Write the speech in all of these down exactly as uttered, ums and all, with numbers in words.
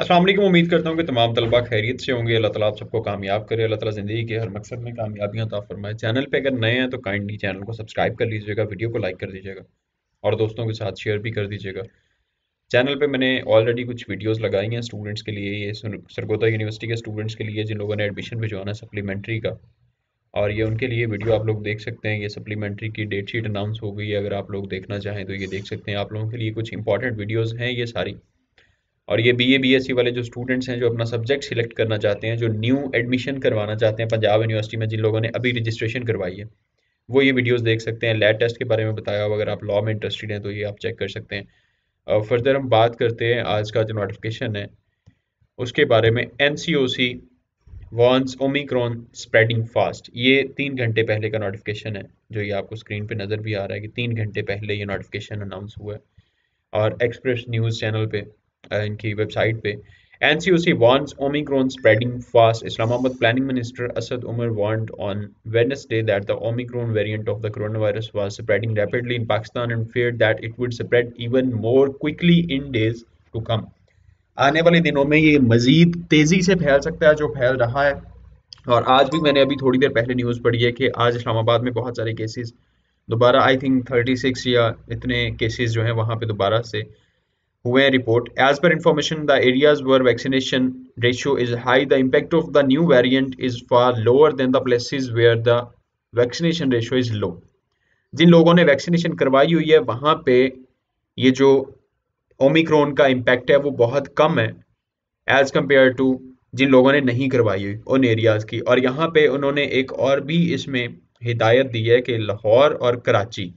अस्सलाम वालेकुम। उम्मीद करता हूँ कि तमाम तलबा खैरियत से होंगे। अल्लाह ताला आप सबको कामयाब करे। अल्लाह ताला ज़िंदगी के हर मकसद में कामयाबियाँ अता फरमाए। चैनल पे अगर नए हैं तो काइंडली चैनल को सब्सक्राइब कर लीजिएगा, वीडियो को लाइक कर दीजिएगा और दोस्तों के साथ शेयर भी कर दीजिएगा। चैनल पे मैंने ऑलरेडी कुछ वीडियोस लगाई हैं स्टूडेंट्स के लिए, ये सुन- सरगोदा यूनिवर्सिटी के स्टूडेंट्स के लिए जिन लोगों ने एडमिशन भिजवाना है सप्लीमेंट्री का, और ये उनके लिए वीडियो आप लोग देख सकते हैं। ये सप्लीमेंट्री की डेट शीट अनाउंस हो गई है, अगर आप लोग देखना चाहें तो ये देख सकते हैं। आप लोगों के लिए कुछ इंपॉर्टेंट वीडियोज़ हैं ये सारी। और ये बीए बीएससी वाले जो स्टूडेंट्स हैं जो अपना सब्जेक्ट सिलेक्ट करना चाहते हैं, जो न्यू एडमिशन करवाना चाहते हैं पंजाब यूनिवर्सिटी में, जिन लोगों ने अभी रजिस्ट्रेशन करवाई है, वो ये वीडियोस देख सकते हैं। लैब टेस्ट के बारे में बताया हुआ, अगर आप लॉ में इंटरेस्टेड हैं तो ये आप चेक कर सकते हैं। फर्दर हम बात करते हैं आज का जो नोटिफिकेशन है उसके बारे में। N C O C warns Omicron spreading fast, ये तीन घंटे पहले का नोटिफिकेशन है, जो ये आपको स्क्रीन पे नज़र भी आ रहा है कि तीन घंटे पहले ये नोटिफिकेशन अनाउंस हुआ है। और एक्सप्रेस न्यूज़ चैनल पे, अ, इनकी वेबसाइट पे, NCOC warns Omicron spreading fast. Islamabad Planning Minister Asad Umar warned on Wednesday that the Omicron variant of the coronavirus was spreading rapidly in Pakistan and feared that it would spread even more quickly in days to come. आने वाले दिनों में ये मजीद तेजी से फैल सकता है जो फैल रहा है। और आज भी मैंने अभी थोड़ी देर पहले न्यूज़ पढ़ी है कि आज इस्लामाबाद में बहुत सारे केसेस दोबारा, आई थिंक थर्टी सिक्स या इतने केसेस जो हैं वहाँ पे दोबारा से हुए हैं report. As per information the areas where vaccination ratio is high, the impact of the new variant is far lower than the places where the vaccination ratio is low. जिन लोगों ने वैक्सीनेशन करवाई हुई है वहाँ पे ये जो ओमिक्रॉन का इम्पैक्ट है वो बहुत कम है एज कम्पेयर टू जिन लोगों ने नहीं करवाई हुई उन एरियाज की। और यहाँ पे उन्होंने एक और भी इसमें हिदायत दी है कि लाहौर और Karachi,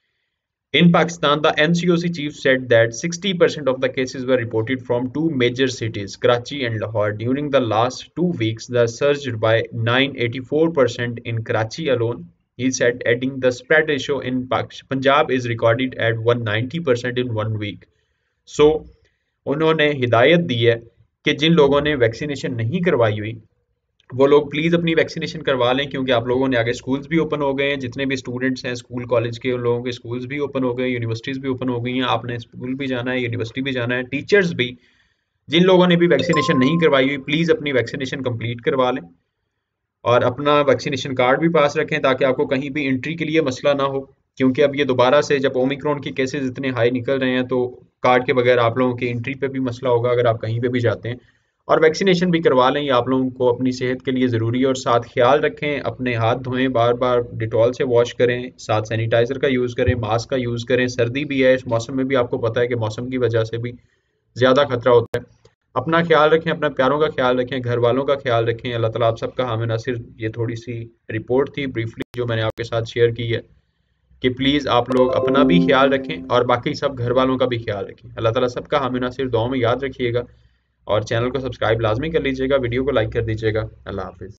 in Pakistan, the N C O C chief said that sixty percent of the cases were reported from two major cities, Karachi and Lahore. During the last two weeks, the surged by nine hundred eighty-four percent in Karachi alone. He said, adding the spread ratio in Punjab is recorded at one hundred ninety percent in one week. So, उन्होंने हिदायत दी है कि जिन लोगों ने vaccination नहीं करवाई हुई वो लोग प्लीज़ अपनी वैक्सीनेशन करवा लें, क्योंकि आप लोगों ने आगे स्कूल्स भी ओपन हो गए हैं। जितने भी स्टूडेंट्स हैं स्कूल कॉलेज के, उन लोगों के स्कूल्स भी ओपन हो गए, यूनिवर्सिटीज़ भी ओपन हो गई हैं। आपने स्कूल भी जाना है, यूनिवर्सिटी भी जाना है, टीचर्स भी। जिन लोगों ने भी वैक्सीनेशन नहीं करवाई हुई प्लीज़ अपनी वैक्सीनेशन कंप्लीट करवा लें और अपना वैक्सीनेशन कार्ड भी पास रखें ताकि आपको कहीं भी एंट्री के लिए मसला ना हो। क्योंकि अब ये दोबारा से जब ओमिक्रॉन के केसेस इतने हाई निकल रहे हैं तो कार्ड के बगैर आप लोगों की एंट्री पे भी मसला होगा अगर आप कहीं पे भी जाते हैं। और वैक्सीनेशन भी करवा लें, ये आप लोगों को अपनी सेहत के लिए ज़रूरी है। और साथ ख्याल रखें, अपने हाथ धोएं, बार बार डिटॉल से वॉश करें, साथ सैनिटाइज़र का यूज़ करें, मास्क का यूज़ करें। सर्दी भी है इस मौसम में भी, आपको पता है कि मौसम की वजह से भी ज़्यादा खतरा होता है। अपना ख्याल रखें, अपने प्यारों का ख्याल रखें, घर वालों का ख्याल रखें। अल्लाह ताला आप सबका हामी नासिर। ये थोड़ी सी रिपोर्ट थी ब्रीफली जो मैंने आपके साथ शेयर की है कि प्लीज़ आप लोग अपना भी ख्याल रखें और बाकी सब घर वालों का भी ख्याल रखें। अल्लाह ताला सबका हामी नासिर। दुआओं में याद रखिएगा और चैनल को सब्सक्राइब लाजमी कर लीजिएगा, वीडियो को लाइक कर दीजिएगा। अल्लाह हाफिज़।